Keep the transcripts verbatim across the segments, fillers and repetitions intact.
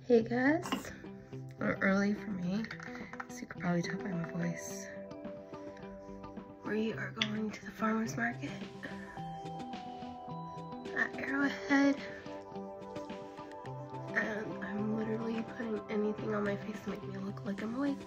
Hey guys, or early for me, so you could probably tell by my voice. We are going to the farmer's market at Arrowhead, and I'm literally putting anything on my face to make me look like I'm awake.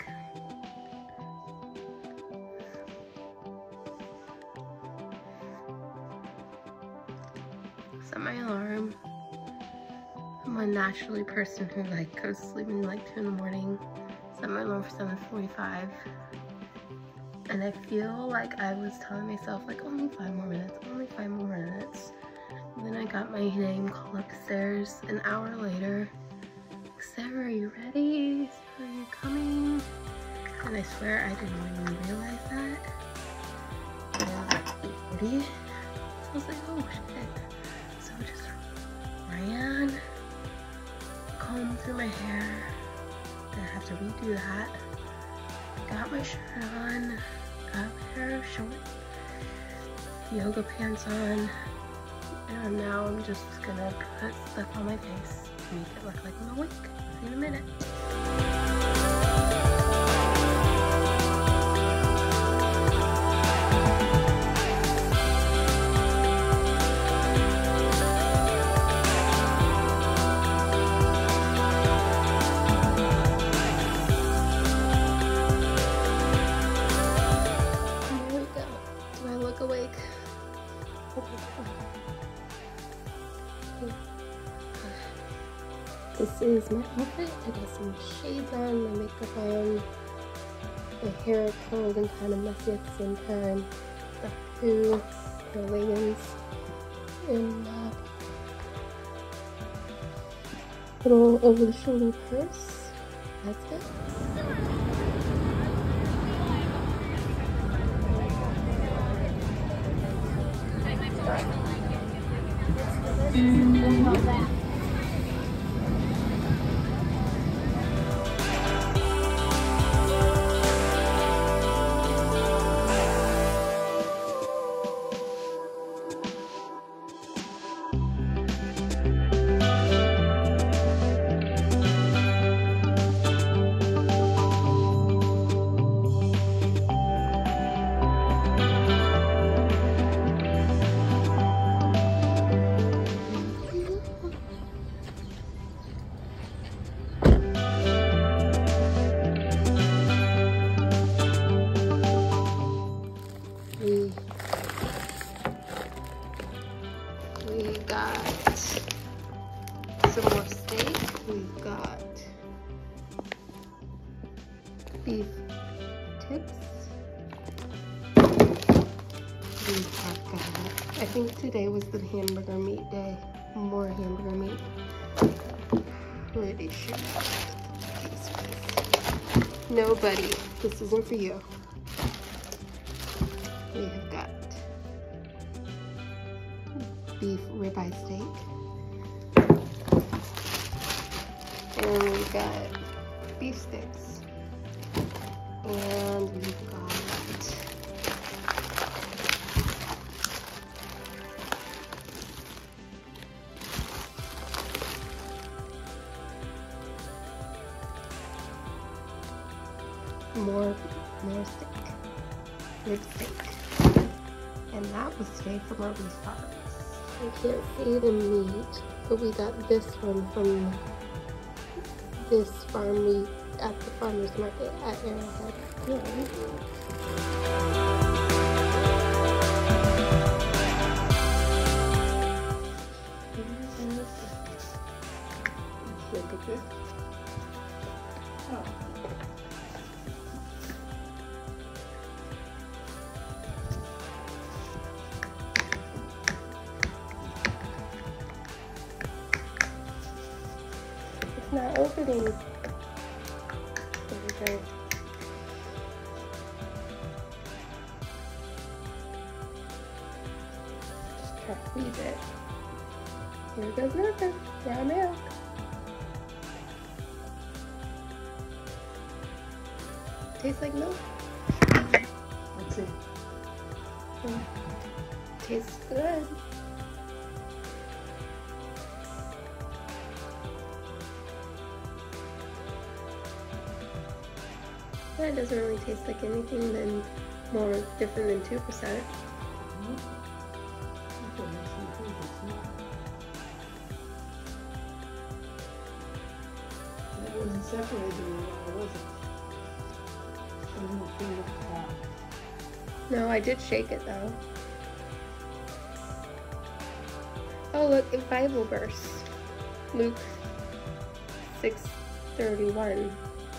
Set my alarm. I'm a naturally person who like goes to sleep in like two in the morning. Set my alarm for seven forty-five. And I feel like I was telling myself like only five more minutes, only five more minutes. And then I got my name called upstairs an hour later. Like, Sarah, are you ready? Sarah, are you coming? And I swear I didn't even realize that. And I was like eight forty. So I was like, oh shit. So I just ran. Comb through my hair. Gonna have to redo that. Got my shirt on. Got a pair of short yoga pants on. And now I'm just gonna put stuff on my face to make it look like I'm awake. See you in a minute. Awake. This is my outfit. I got some shades on, my makeup on, my hair curled and kind of messy at the same time. The poo, my leggings, and uh, little over the shoulder purse. That's it. Mm-hmm. We got some more steak. We've got beef tips. We have got, I think today was the hamburger meat day. More hamburger meat. Pretty sure. Nobody, this isn't for you. We have got beef ribeye steak, and we've got beef sticks, and we've got more more steak, rib steak, and that was today from our beef farm. I can't see the meat, but we got this one from this farm meat at the farmer's market at Arrowhead. Look at this. Oh. Not opening. There we go. Just try to squeeze it. Here goes nothing. Raw milk. Tastes like milk. Let's see. Mm. Tastes good. Yeah, it doesn't really taste like anything then more different than two percent. It wasn't separated anymore, was it? No, I did shake it though. Oh look, a Bible verse. Luke six thirty-one.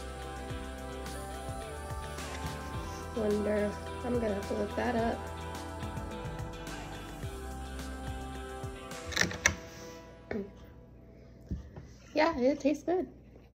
Wonder, I'm gonna have to look that up. Yeah, it tastes good.